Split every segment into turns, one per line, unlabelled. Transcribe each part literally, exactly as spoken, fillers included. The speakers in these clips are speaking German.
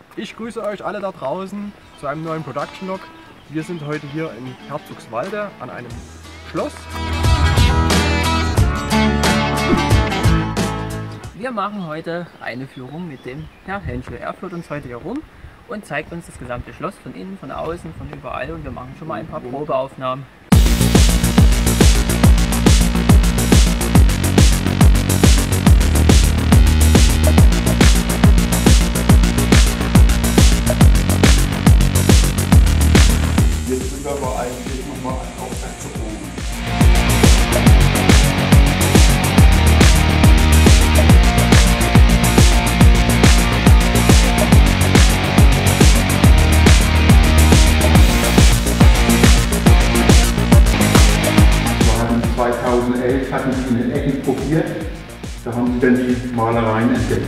Ich grüße euch alle da draußen zu einem neuen Production Log. Wir sind heute hier in Herzogswalde an einem Schloss.
Wir machen heute eine Führung mit dem Herr Henschel. Er führt uns heute hier rum und zeigt uns das gesamte Schloss von innen, von außen, von überall, und wir machen schon mal ein paar Probeaufnahmen.
Jetzt sind wir aber eigentlich nochmal ein Aufwärts zu oben. zweitausendelf hatten sie in den Ecken probiert, da haben sie dann die Malereien entdeckt.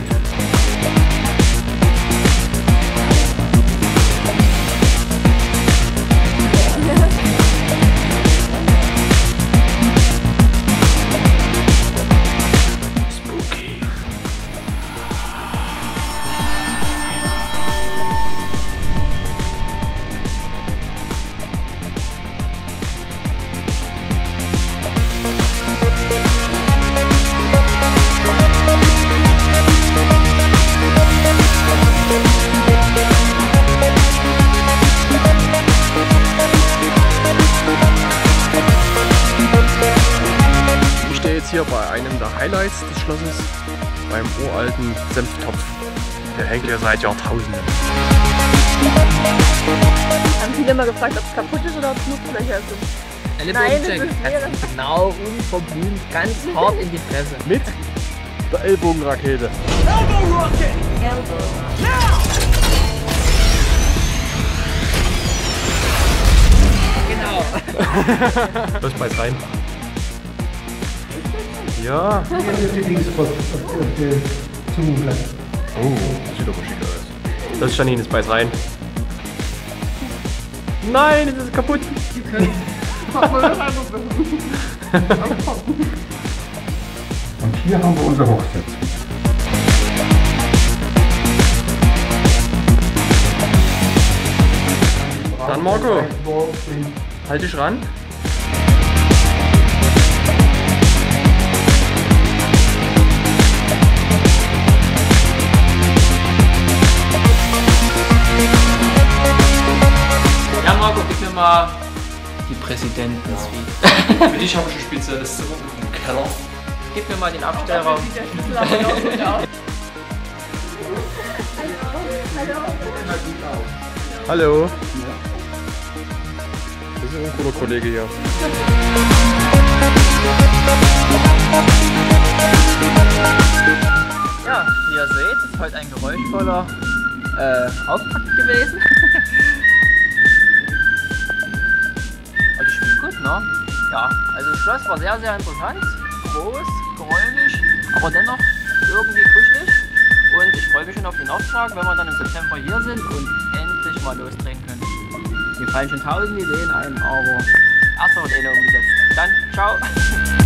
Hier bei einem der Highlights des Schlosses, beim uralten Senftopf. Der hängt ja seit Jahrtausenden.
Haben viele immer gefragt, ob es kaputt ist oder ob es Nutzlöcher sind.
Ellenbogencheck. Kannst du genau unverblümt ganz hart in die Fresse.
Mit der Ellbogenrakete.
Elbow Rocket! Elbow.
Genau.
Das beißt rein. Ja.
Hier ist die Linkspost auf der Zungenblatt.
Oh, das sieht aber schick aus. Das ist Janine, das beißt rein. Nein, es ist kaputt.
Und hier haben wir unser Hochsitz.
Dann Marco, halt dich ran.
Ja, Marco, gib mir mal die Präsidenten-Suite.
Für dich habe ich ein spezielles Zimmer im Keller.
Gib mir mal den Abstellraum.
Hallo. Das ist ein cooler Kollege hier.
Ja, wie ihr seht, ist heute ein geräuschvoller äh, Auftakt gewesen. Und ich spiele gut, ne? Ja, also das Schloss war sehr, sehr interessant, groß, geräumig, aber dennoch irgendwie kuschelig. Und ich freue mich schon auf den Auftrag, wenn wir dann im September hier sind und endlich mal losdrehen können. Mir fallen schon tausend Ideen ein, aber erstmal wird eine umgesetzt. Dann, ciao!